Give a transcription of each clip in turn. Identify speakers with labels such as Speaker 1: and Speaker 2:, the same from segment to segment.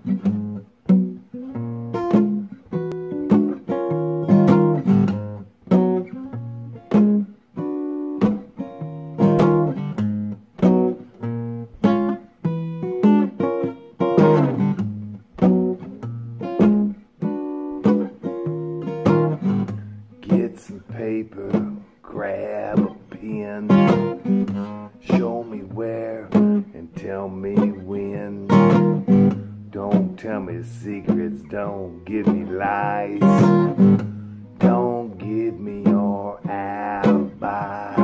Speaker 1: Get some paper, grab a pen, show me where and tell me when. Don't tell me secrets, don't give me lies, don't give me your alibis.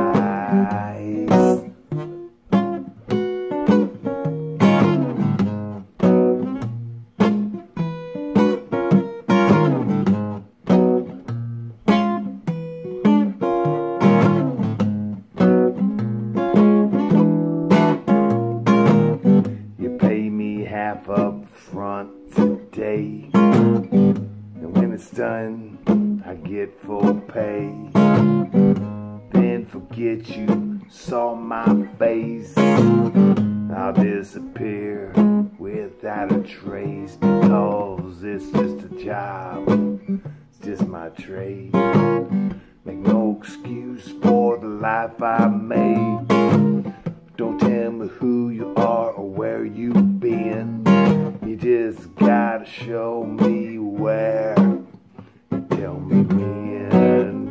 Speaker 1: Half up front today, and when it's done I get full pay. Then forget you saw my face, I'll disappear without a trace, because it's just a job, it's just my trade. Make no excuse for the life I made. Don't tell me who you are or where you've been. You just gotta show me where and tell me when.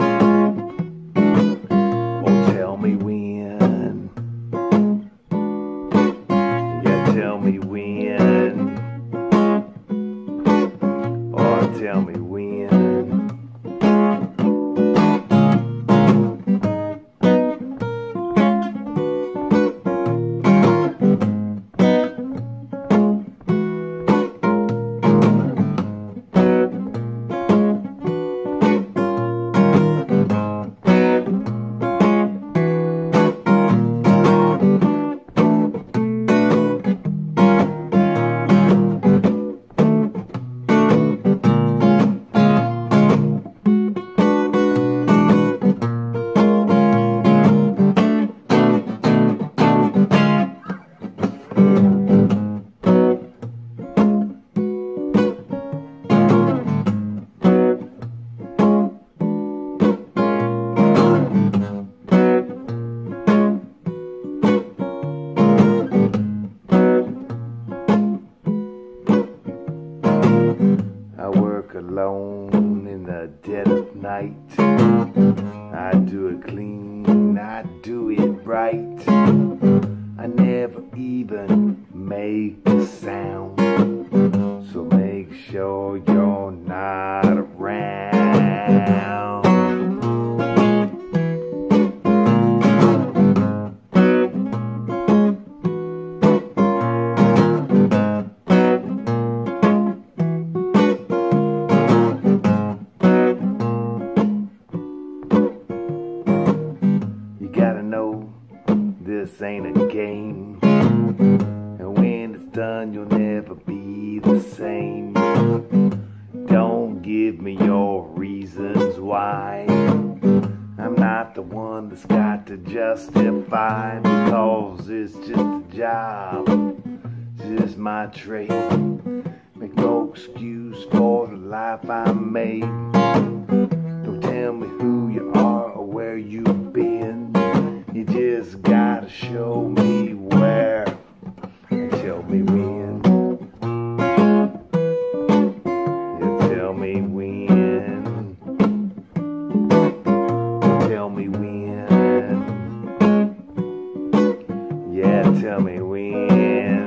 Speaker 1: Oh, tell me when. Yeah, tell me when. Oh, tell me when. I work alone in the dead of night. I do it clean, I do it right. I never even make a sound, so make sure you're not around. This ain't a game, and when it's done you'll never be the same. Don't give me your reasons why. I'm not the one that's got to justify, because it's just a job, it's just my trade. Make no excuse for the life I made. Don't tell me who you are or where you've been. You just gotta show me where and tell me when. You tell me when. Tell me when. Yeah, tell me when.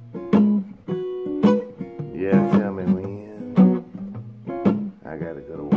Speaker 1: Yeah, tell me when. I gotta go to work.